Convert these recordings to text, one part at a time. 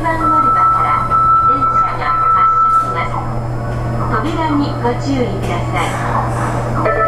番乗り場から電車が発車します。扉にご注意ください。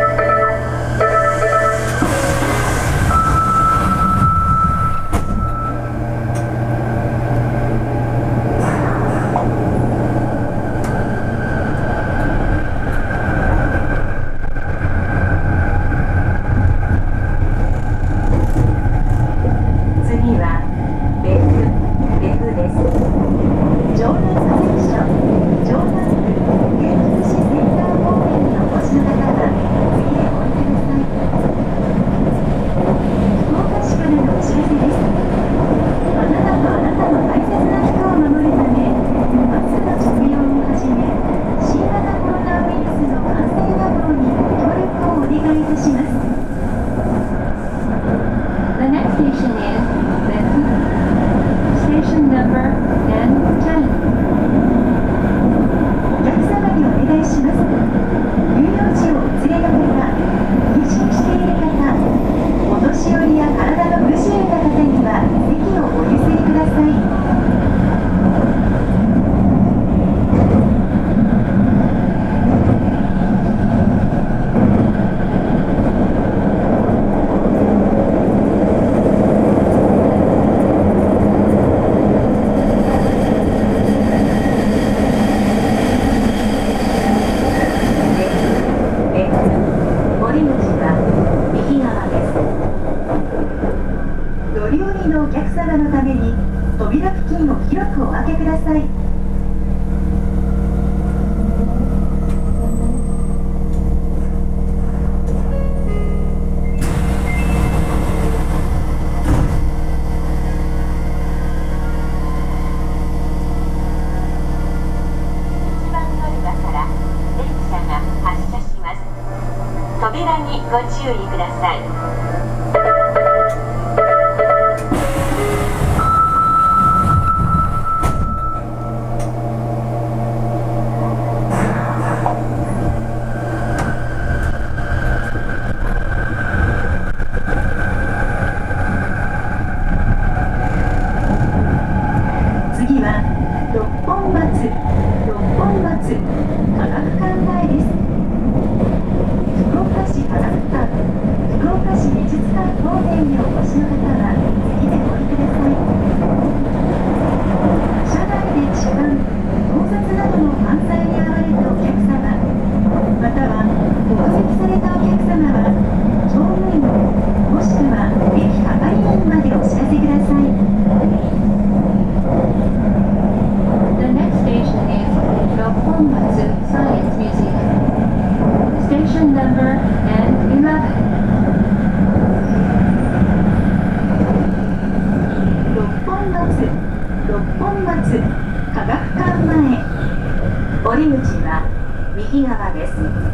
扉にご注意ください。 次は六本松科学館前です。福岡市科学館、福岡市美術館方面にお越しの方は次でお降りください。車内で痴漢、盗撮などの犯罪に遭われたお客様、または目撃されたお客様は乗務員もしくは駅係員までお知らせください。 The next station is Ropponmatsu Science Museum. Station number N11. 六本松科学館前。降り口は右側です。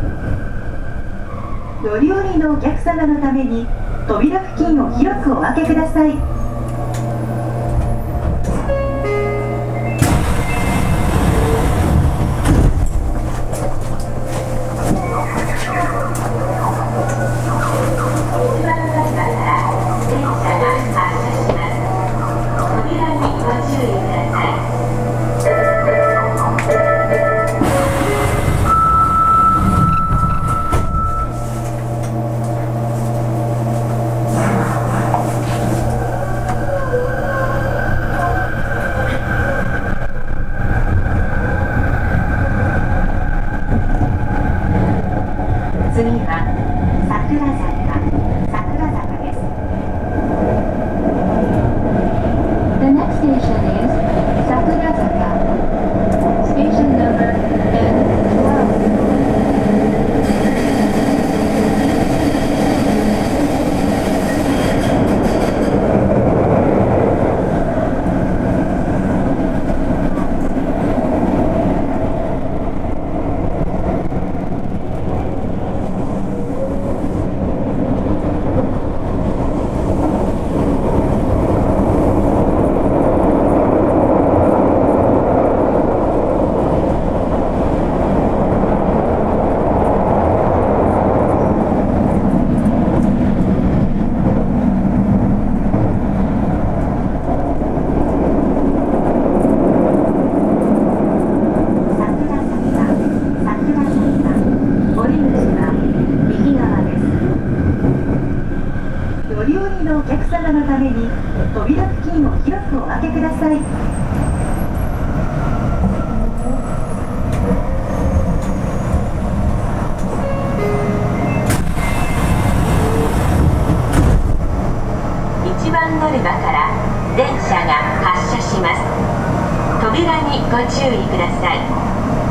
乗り降りのお客様のために扉付近を広くお開けください。 開けください。 1番乗り場から電車が発車します。扉にご注意ください。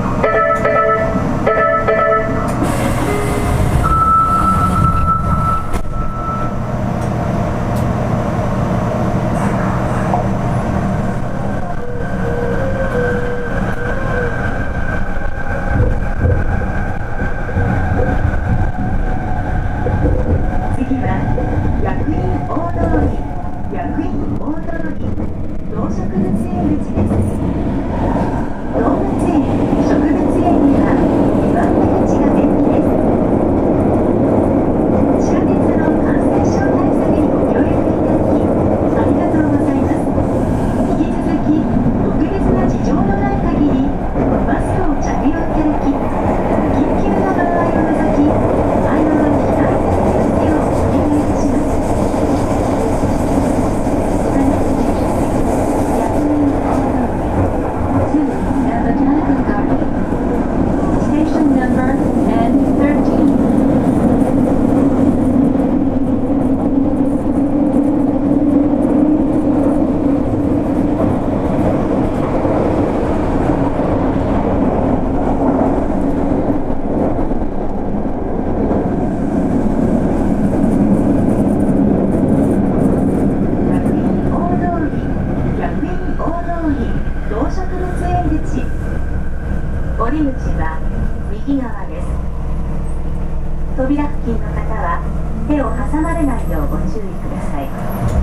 扉付近の方は手を挟まれないようご注意ください。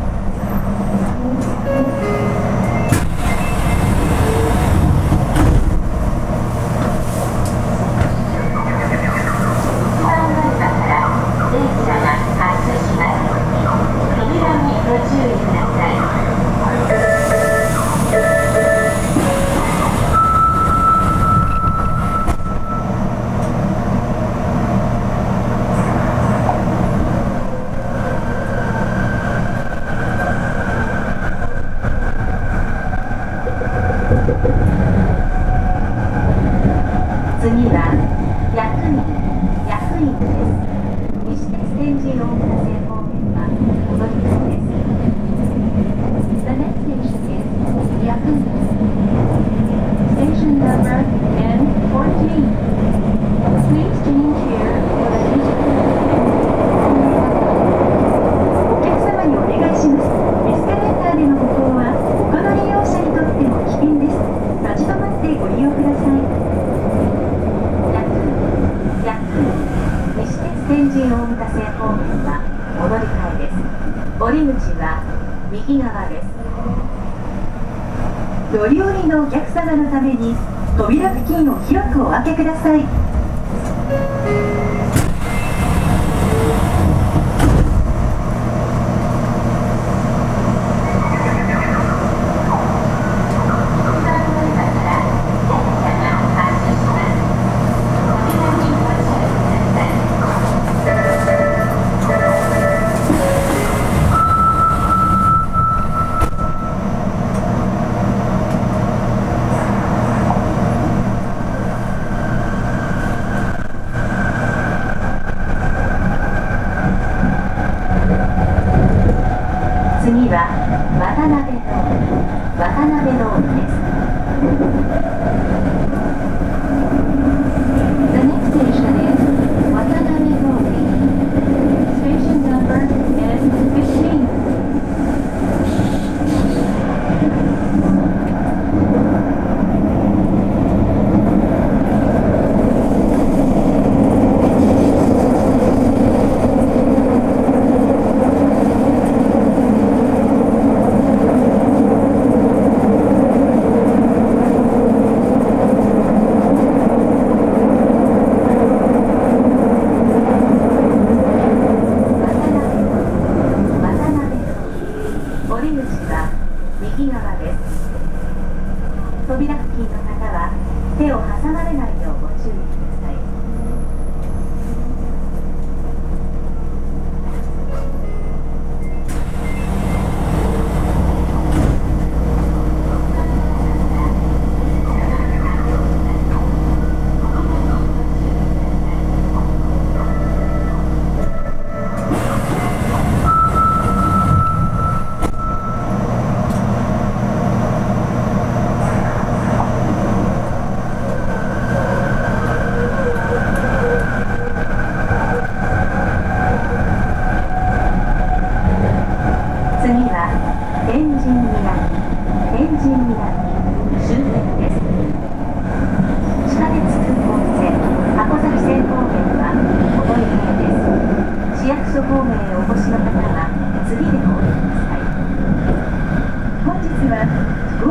次は役員です。西鉄天神大村線方面は戻り方です。 The next station is Yakuza. Station number N14. Please change here for the next お客様にお願いします。エスカレーターでの歩行は他の利用者にとっても危険です。立ち止まってご利用ください。西鉄天神大牟田線方面は戻り換えです。降り口は右側です。乗り降りのお客様のために扉付近を広くお開けください。次は渡辺通りです。 The next station is Watanabe Road. Station number N15.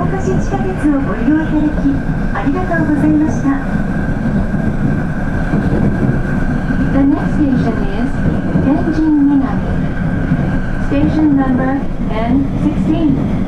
岡市地下鉄をご利用いただきありがとうございました。 The next station is Tenjin Minami. Station number N16.